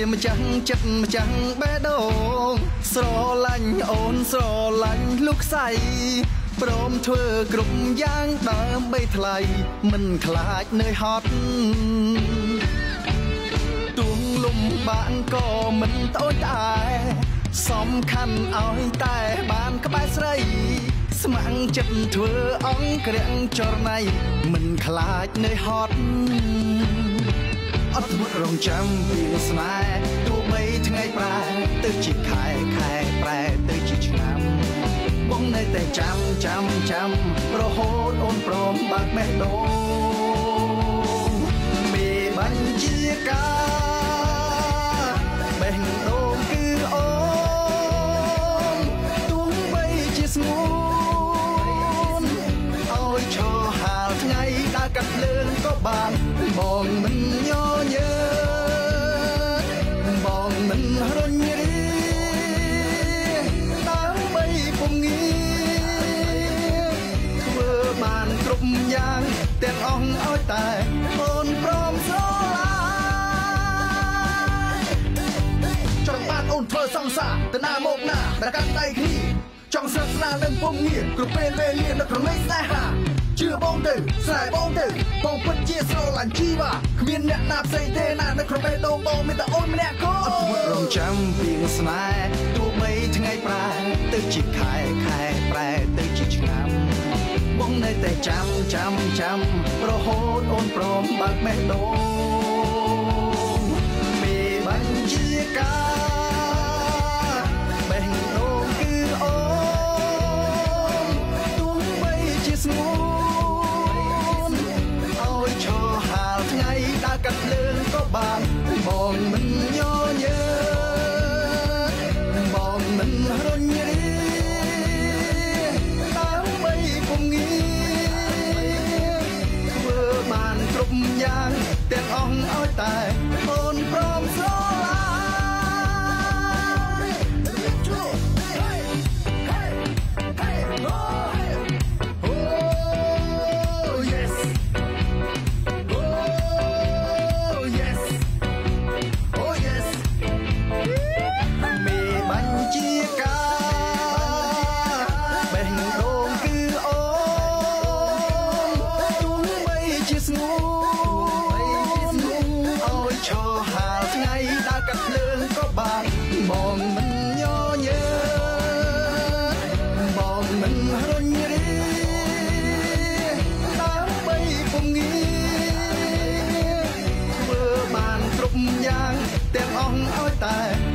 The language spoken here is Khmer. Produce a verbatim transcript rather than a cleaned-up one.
ម្ចាស់ចិត្តម្ចាស់បេះដូងស្រឡាញ់អូនស្រឡាញ់លោកស្រីព្រមធ្វើគ្រប់យ៉ាងដើម្បីថ្លៃមិនខ្លាចនឿយហត់ទួងលំបាកក៏មិនត្អូញត្អែសំខាន់ឲ្យតែបានក្បែរស្រីស្ម័គ្រចិត្តធ្វើអង្គរាំងចរណៃមិនខ្លាចនឿយហត់អត់មុតរងចាំពីស្នេហ៍ទោះបីថ្ងៃប្រែទៅជាខែខែប្រែទៅជាឆ្នាំបងនៅតែចាំចាំចាំរហូតអូនព្រមបើកបេះដូងមេបញ្ជាការបេះដូងគឺអូនទោះបីជាស្ងួនឲ្យឈរហាលថ្ងៃដើរកាត់ភ្លើងក៏បានបងមិនញញើបងមិនរញរាដើម្បីពុំងាធ្វើបានគ្រប់យ៉ាងទាំងអស់ឲ្យតែអូនព្រមស្រឡាញ់ចង់បានអូនធ្វើសង្សារទៅណាមកណាដែលកាន់ដៃគ្នាចង់ស្និទ្ធស្នាលនឹងពុំងាគ្រប់ពេលវេលានៅក្នុងស្នេហាជឿបងទៅស្រែបងទៅបងពិតជាស្រឡាញ់ជីវ៉ាគ្មានអ្នកណាផ្សេងទេណានៅក្នុងបេះដូងបងមានតែអូនម្នាក់គត់អត់មុតរងចាំពីស្នេហ៍ទោះបីថ្ងៃប្រែទៅជាខែខែប្រែទៅជាឆ្នាំបងនៅតែចាំចាំចាំរហូតអូនព្រមបើកបេះដូងមេបញ្ជាការបេះដូងគឺអូនទោះបីជាស្ងួនឲ្យឈរហាលថ្ងៃដើរកាត់ភ្លើងក៏បានបងមិនញញើបងមិនរញរាដើម្បីពុំងាធ្វើបានគ្រប់យ៉ាងទាំងអស់ឲ្យតែអូនព្រមស្រឡាញ់បងមិនញញើបងមិនរញរាដើម្បីពុំងាធ្វើបានគ្រប់យ៉ាងទាំងអស់ឲ្យតែ